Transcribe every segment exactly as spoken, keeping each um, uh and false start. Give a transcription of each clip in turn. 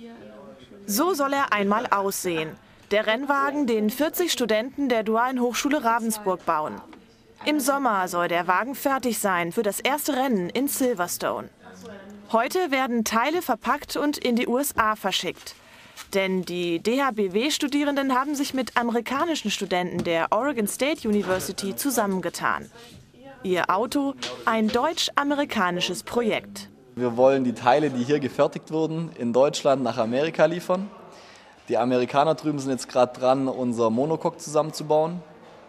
So soll er einmal aussehen. Der Rennwagen, den vierzig Studenten der Dualen Hochschule Ravensburg bauen. Im Sommer soll der Wagen fertig sein für das erste Rennen in Silverstone. Heute werden Teile verpackt und in die U S A verschickt. Denn die D H B W-Studierenden haben sich mit amerikanischen Studenten der Oregon State University zusammengetan. Ihr Auto, ein deutsch-amerikanisches Projekt. Wir wollen die Teile, die hier gefertigt wurden, in Deutschland nach Amerika liefern. Die Amerikaner drüben sind jetzt gerade dran, unser Monocoque zusammenzubauen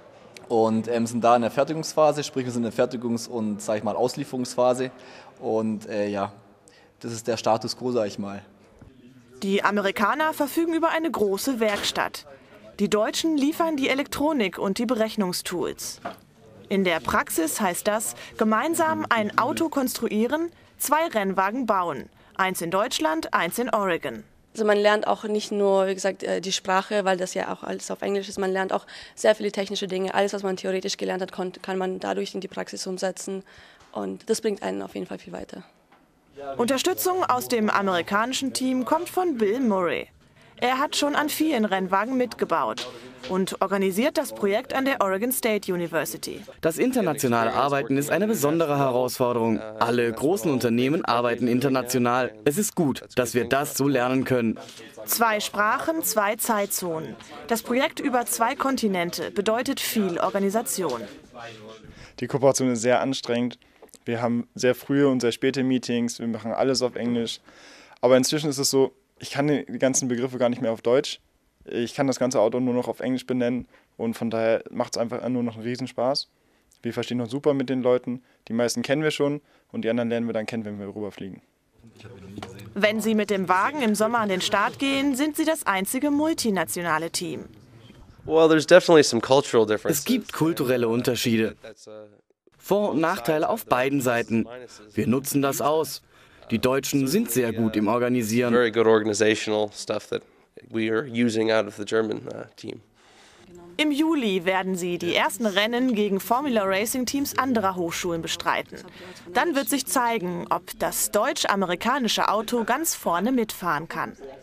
und ähm, sind da in der Fertigungsphase, sprich wir sind in der Fertigungs- und sag ich mal, Auslieferungsphase. Und äh, ja, das ist der Status quo, sag ich mal. Die Amerikaner verfügen über eine große Werkstatt. Die Deutschen liefern die Elektronik und die Berechnungstools. In der Praxis heißt das, gemeinsam ein Auto konstruieren, zwei Rennwagen bauen. Eins in Deutschland, eins in Oregon. Also man lernt auch nicht nur, wie gesagt, die Sprache, weil das ja auch alles auf Englisch ist. Man lernt auch sehr viele technische Dinge. Alles, was man theoretisch gelernt hat, kann man dadurch in die Praxis umsetzen. Und das bringt einen auf jeden Fall viel weiter. Unterstützung aus dem amerikanischen Team kommt von Bill Murray. Er hat schon an vielen Rennwagen mitgebaut und organisiert das Projekt an der Oregon State University. Das internationale Arbeiten ist eine besondere Herausforderung. Alle großen Unternehmen arbeiten international. Es ist gut, dass wir das so lernen können. Zwei Sprachen, zwei Zeitzonen. Das Projekt über zwei Kontinente bedeutet viel Organisation. Die Kooperation ist sehr anstrengend. Wir haben sehr frühe und sehr späte Meetings, wir machen alles auf Englisch. Aber inzwischen ist es so, ich kann die ganzen Begriffe gar nicht mehr auf Deutsch. Ich kann das ganze Auto nur noch auf Englisch benennen und von daher macht es einfach nur noch einen Riesenspaß. Wir verstehen uns super mit den Leuten, die meisten kennen wir schon und die anderen lernen wir dann kennen, wenn wir rüberfliegen. Wenn sie mit dem Wagen im Sommer an den Start gehen, sind sie das einzige multinationale Team. Es gibt kulturelle Unterschiede. Vor- und Nachteile auf beiden Seiten. Wir nutzen das aus. Die Deutschen sind sehr gut im Organisieren. Im Juli werden sie die ersten Rennen gegen Formula Racing Teams anderer Hochschulen bestreiten. Dann wird sich zeigen, ob das deutsch-amerikanische Auto ganz vorne mitfahren kann.